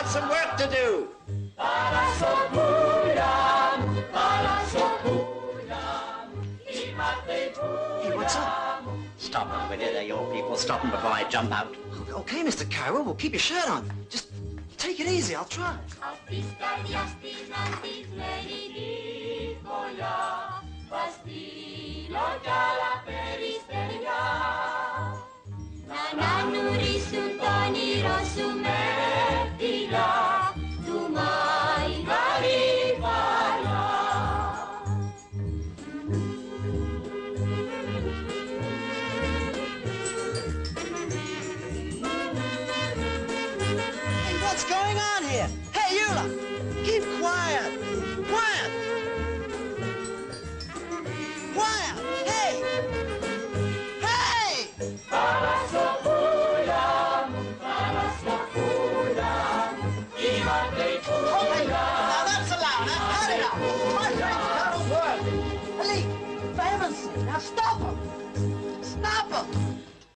got some work to do. Θαλασσοπούλια μου, θαλασσοπούλια μου, είμαστε Hey, what's up? Stop it, will you? They're your people. Stop them before I jump out. Okay, Mr. Carroll, well, keep your shirt on. Just take it easy, I'll try. Απ' της καρδιάς την αντισμένη τη φωλιά θα στείλω κι άλλα περιστεριά να ανανουρίσουν το όνειρο σου με φιλιά του μαϊγαρή παλιά. Hey, what's going on here? Hey, Eula, keep quiet. Quiet. Quiet. Hey. Hey. Θαλασσοπούλια μου, θαλασσοπούλια μου, είμαστε η πουλιά. Now that's allowed. Now cut it out. My friends can't work. Aliki, for heaven's sake, now stop him. Stop him.